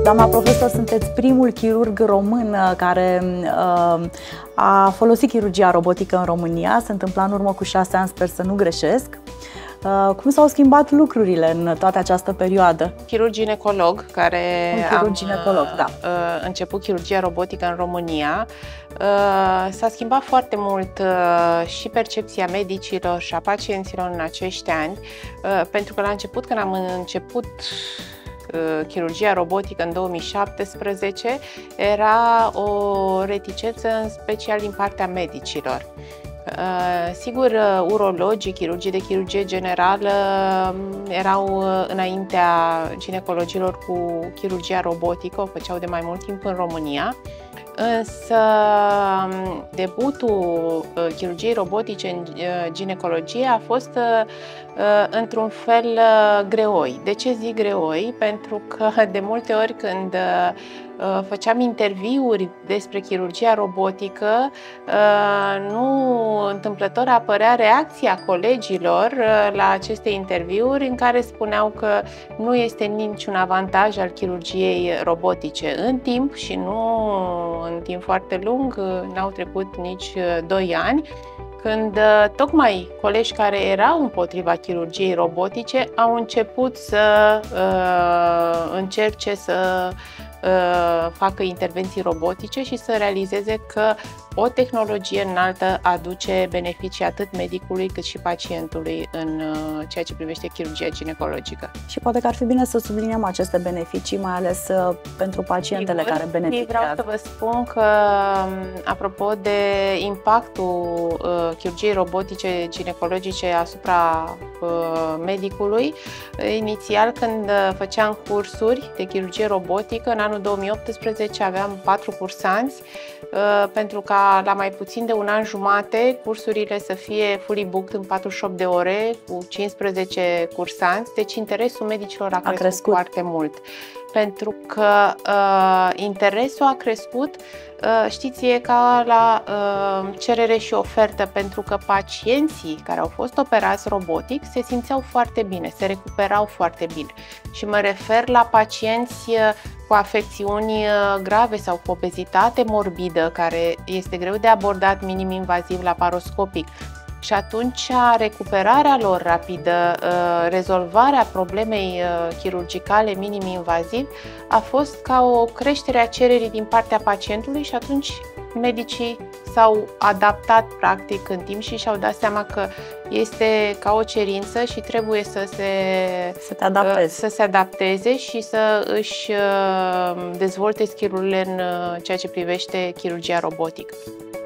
Doamna profesor, sunteți primul chirurg român care a folosit chirurgia robotică în România. Se întâmpla în urmă cu 6 ani, sper să nu greșesc. Cum s-au schimbat lucrurile în toată această perioadă? Chirurg ginecolog, care da. început chirurgia robotică în România, s-a schimbat foarte mult și percepția medicilor și a pacienților în acești ani, pentru că la început, când am început chirurgia robotică în 2017, era o reticență în special din partea medicilor. Sigur, urologii, chirurgii de chirurgie generală erau înaintea ginecologilor cu chirurgia robotică, o făceau de mai mult timp în România, însă debutul chirurgiei robotice în ginecologie a fost într-un fel greoi. De ce zic greoi? Pentru că de multe ori când făceam interviuri despre chirurgia robotică, nu întâmplător apărea reacția colegilor la aceste interviuri în care spuneau că nu este niciun avantaj al chirurgiei robotice în timp și nu în timp foarte lung, n-au trecut nici 2 ani, când tocmai colegi care erau împotriva chirurgiei robotice au început să încerce să facă intervenții robotice și să realizeze că o tehnologie înaltă aduce beneficii atât medicului cât și pacientului în ceea ce privește chirurgia ginecologică. Și poate că ar fi bine să subliniem aceste beneficii, mai ales pentru pacientele care beneficiază. Vreau să vă spun că, apropo de impactul chirurgiei robotice ginecologice asupra medicului, inițial când făceam cursuri de chirurgie robotică, în anul 2018 aveam 4 cursanți, pentru ca la mai puțin de un an jumate cursurile să fie fully booked în 48 de ore cu 15 cursanți, deci interesul medicilor a crescut foarte mult. Pentru că interesul a crescut, știți, e ca la cerere și ofertă, pentru că pacienții care au fost operați robotic se simțeau foarte bine, se recuperau foarte bine. Și mă refer la pacienți cu afecțiuni grave sau cu obezitate morbidă, care este greu de abordat minim-invaziv laparoscopic. Și atunci recuperarea lor rapidă, rezolvarea problemei chirurgicale minim-invaziv a fost ca o creștere a cererii din partea pacientului și atunci medicii s-au adaptat practic în timp și și-au dat seama că este ca o cerință și trebuie să se adapteze și să își dezvolte skill-urile în ceea ce privește chirurgia robotică.